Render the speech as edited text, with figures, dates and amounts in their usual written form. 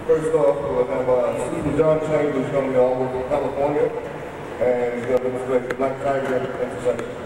First off, we'll have Stephen John Chambers coming all over from California, and he's going to demonstrate the Black Tiger intersection.